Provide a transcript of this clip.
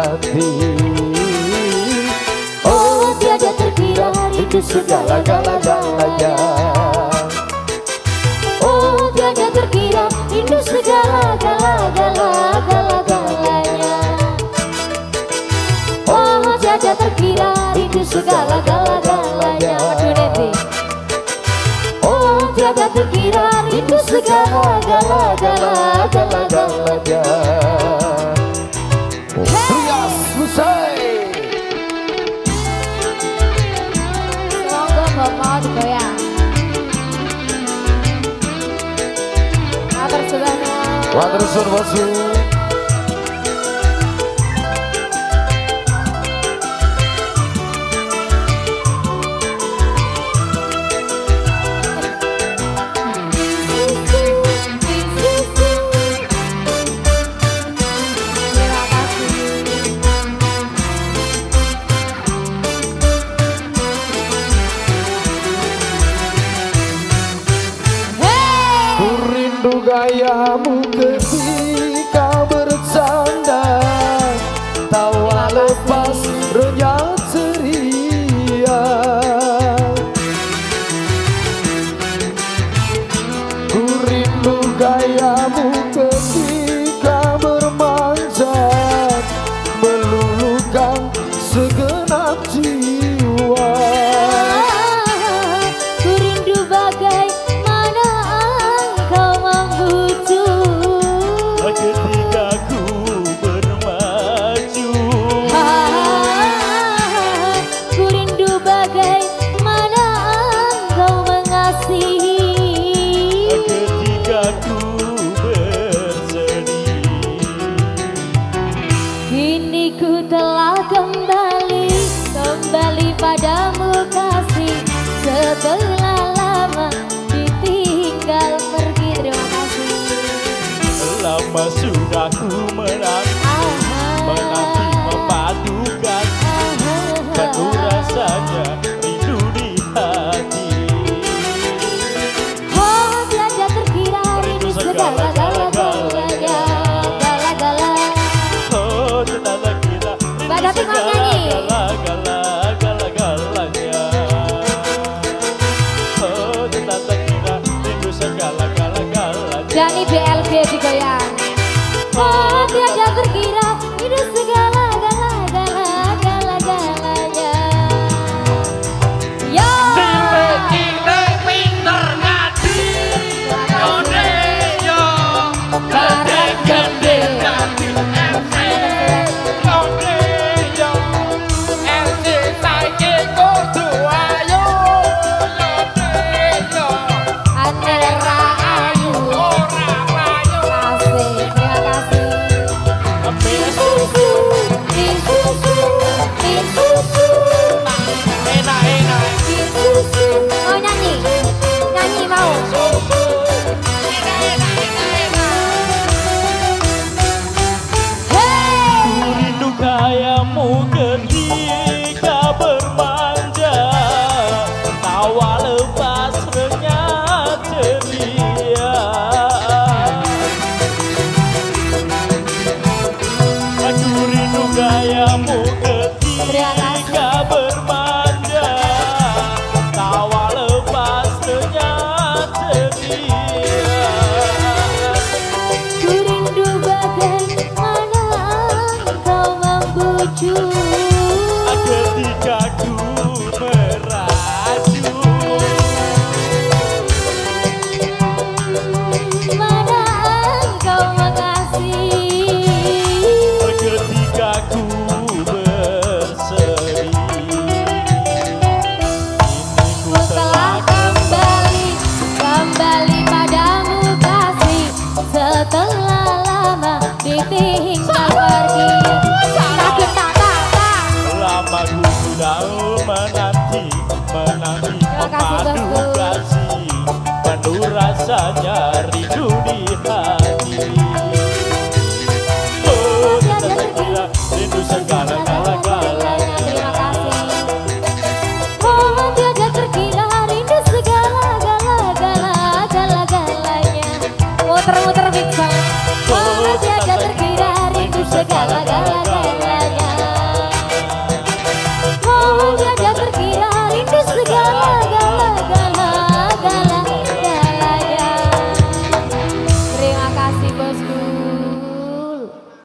hati. Oh tiada terkira itu segala-galanya. Oh tiada terkira itu segala-galanya. Oh tiada terkira itu segala-galanya. Oh tiada terkira itu segala-galanya. Rias Musai. Semoga bapak digoyang. Matur suwun. Matur suwun bosku. Gayamu ketika bercanda, tawa lepas renyah ceria. Ku rindu gayamu ketika bermanjat, meluluhkan segenap jiwa. Ku rindu bagai ketika ku bermaju. Ku rindu bagaimana engkau mengasihi. Ketika ku bersedih. Kini ku telah kembali padamu kasih. Setelah lama ditinggal pergi. Terima kasih. Lama sudah ku menanti memadukan, penuh rasanya rindu di hati. Oh tiada terkira rindu segala-galanya. Oh tiada terkira rindu segala-galanya. Oh tiada terkira rindu segala-galanya. Dani BLB digoyang. Oh tiada terkira itu segala-galanya. Yo Cilik pinter ngaji, yone yo gede-gede ngaji MC, yone yo MC saiki kudu ayo, yone yo anera ayu ora payu. terima kasih. Enak-enak Mau nyanyi mau. Ku rindu gayamu ketika bermanja, tawa lepas renyah ceria. Aku rindu gayamu ketika bermanja, tawa lepas renyah ceria. Ku rindu bagaimana engkau membujuk. Ketika ku meraju, mana engkau mengasihi. ketika ku bersedih. Ku telah kembali padamu kasih. Setelah lama ditinggal pergi. Sakit tak. Lama ku sudah menanti memadu kasih, penuh rasanya rindu di hati. Oh tiada terkira rindu segala